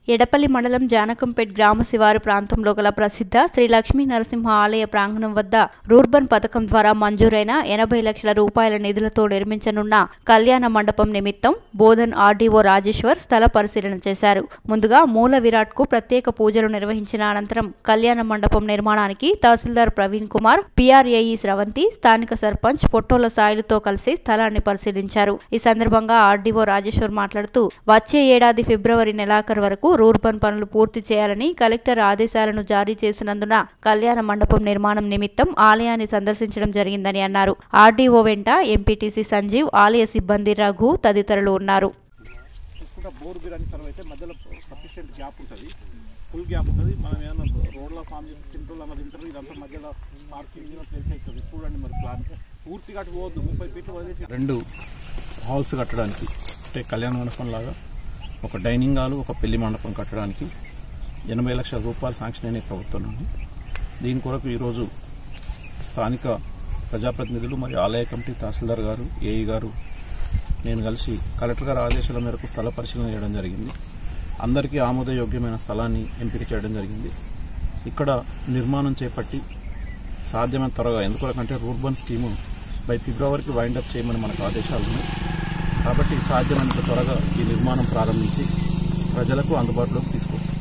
ఎడపల్లి మండలం జానకంపేట్ గ్రామ శివారు ప్రాంతంలో గల ప్రసిద్ధ శ్రీ లక్ష్మీ నరసింహ ఆలయ ప్రాంగణం వద్ద రూర్బన్ పథకం ద్వారా మంజూరైన 80 లక్షల రూపాయల నిధులతో నిర్మించనున్న కళ్యాణ మండపం నిమిత్తం బోధన్ ఆర్డీఓ రాజేశ్వర్ స్థల పరిశీలన చేశారు. ముందుగా మూల విరాట్ కు ప్రత్యేక పూజలు నిర్వహించిన అనంతరం కళ్యాణ మండపం నిర్మాణానికి తహసీల్దార్ ప్రవీణ్ కుమార్, పిఆర్ఏఈ స్రవంతి, స్థానిక సర్పంచ్ పొట్టోల సాయిలతో కలిసి స్థలాన్ని పరిశీలించారు. ఈ సందర్భంగా ఆర్డీఓ రాజేశ్వర్ మాట్లాడుతూ వచ్చే ఏడాది ఫిబ్రవరి నెలాఖరు వరకు రూర్బన్ పనులు పూర్తి చేయాలని కలెక్టర్ ఆదేశాలను జారీ చేసినందున కళ్యాణ మండపం నిర్మాణం నిమిత్తం ఆలయాన్ని సందర్శించడం జరిగిందని అన్నారు. ఆర్డీఓ వెంట ఎంపీటీసీ సంజీవ్, ఆలయ సిబ్బంది రఘు తదితరులు ఉన్నారు. రెండు హాల్స్ కట్టడానికి అంటే కళ్యాణ మండపం లాగా ఒక డైనింగ్ హాల్, ఒక పెళ్లి మండపం కట్టడానికి 80 లక్షల రూపాయలు శాంక్షన్ అయిన ప్రభుత్వం నుండి. దీని కొరకు ఈరోజు స్థానిక ప్రజాప్రతినిధులు మరియు ఆలయ కమిటీ, తహసీల్దార్ గారు, ఏఈ గారు, నేను కలిసి కలెక్టర్ గారి ఆదేశాల మేరకు స్థల పరిశీలన చేయడం జరిగింది. అందరికీ ఆమోదయోగ్యమైన స్థలాన్ని ఎంపిక చేయడం జరిగింది. ఇక్కడ నిర్మాణం చేపట్టి సాధ్యమైన త్వరగా, ఎందుకంటే రూర్బన్ స్కీము బై ఫిబ్రవరికి వైండప్ చేయమని మనకు ఆదేశాలు ఉన్నాయి. కాబట్టి సాధ్యమైనంత త్వరగా ఈ నిర్మాణం ప్రారంభించి ప్రజలకు అందుబాటులోకి తీసుకొస్తాం.